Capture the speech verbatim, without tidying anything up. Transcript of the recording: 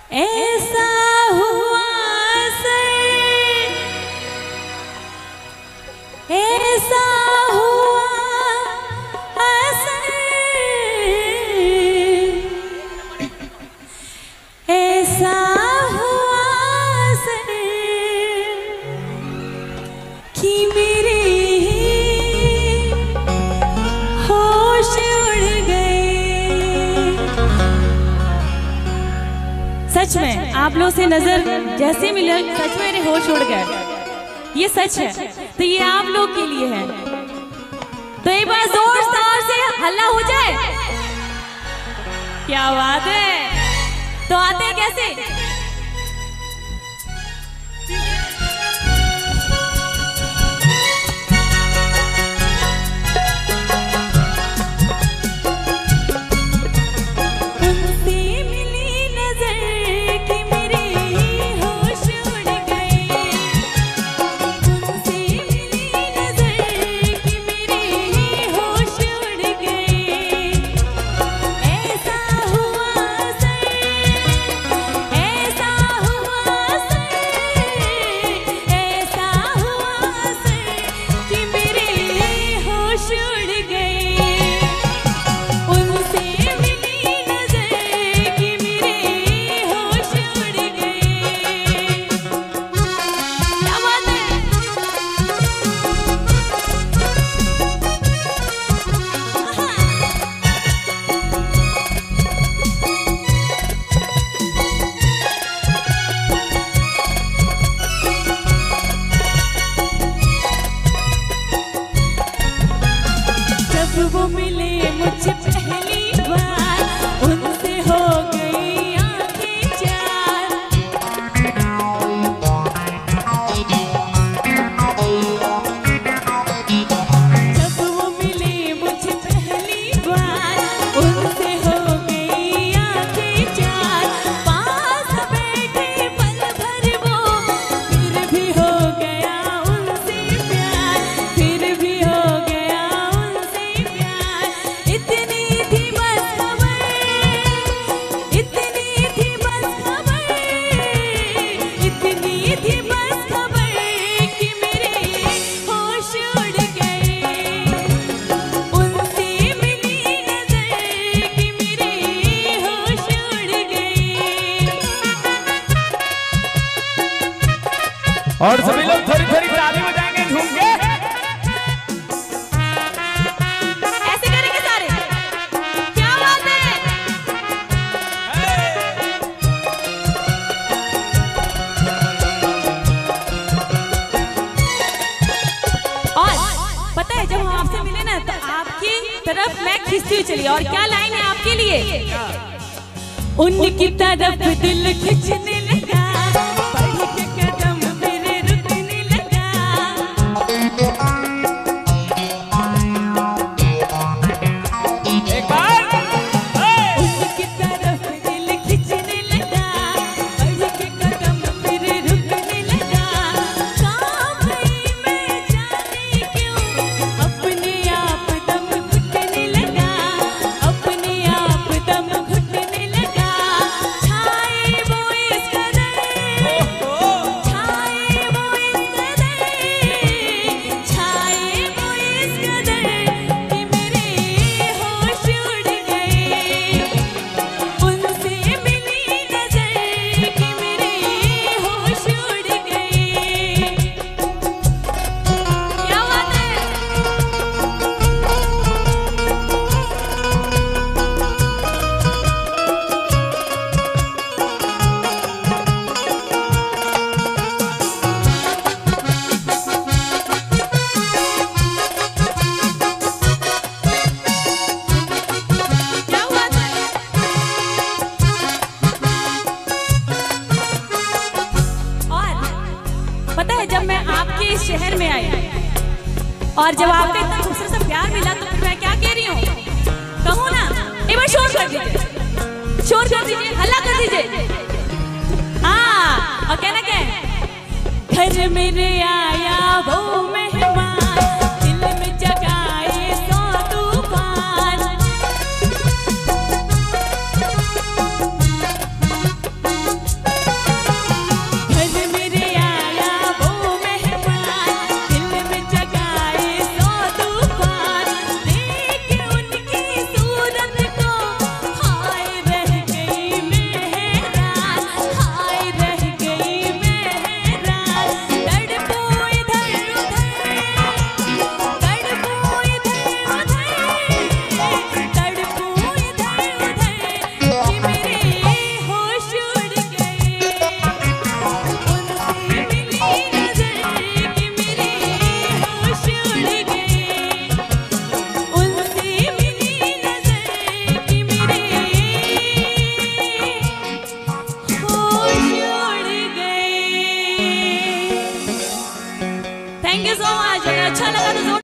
ऐसा हुआ सर, ऐसा हुआ असर, ऐसा हुआ सर कि मेरे होश उड़ गए। सच में आप लोगों से नजर जैसे मिले, सच में मेरे होश उड़ गए, ये सच है। तो ये आप लोग के लिए है, तो एक बार जोर शोर से हल्ला हो जाए। क्या बात है, तो आते हैं कैसे? वो मिले मुझे पहली बार, उनसे हो गई आंखें चार। जब वो मिले मुझे पहली बार, उनसे हो गई आंखें चार। पास बैठे पल भर वो, फिर भी हो गया उनसे प्यार, फिर भी हो गया इतनी थी बस खबर, इतनी थी बस खबर, इतनी थी बस खबर कि मेरे होश उड़ गए। उनसे मिली नजर कि मेरे होश उड़ गए। और सभी लोग थोड़ी थोड़ी ताली बजाएंगे झूम के। जब हम आपसे मिले ना, तो आपकी तरफ मैं खिंचती हुई चली। और क्या लाइन है आपके लिए? उनकी तरफ दिल खिंचने लगा, बढ़ के कदम मेरे रुकने लगा। एक बार उनकी तरफ दिल खिंचने लगा, बढ़ के कदम मेरे रुकने लगा। काम ही मैं जाने क्यों अपने आप दम घुटने लगा, अपने आप दम घुटने लगा। छाए वो इस कदर, छाए वो इस कदर, छाए वो इस कदर कि मेरे होश उड़ गए। उनसे मिली नजर कि मेरे होश उड़ गए। क्या बात है? क्या बात है? और पता है, जब मैं आपके इस शहर में आई और जब आपका इतना खूबसूरत सा प्यार मिला, तो फिर मैं क्या कह रही हूँ? कहूँ ना, एक बार शोर कर दीजिए, शोर कर दीजिए, हल्ला कर दीजिए। हाँ, और कहना क्या है? घर मेरे आया वो मेहमान, दिल में जगाए सौ तूफान। Thank you so much. अगर अच्छा लगा तो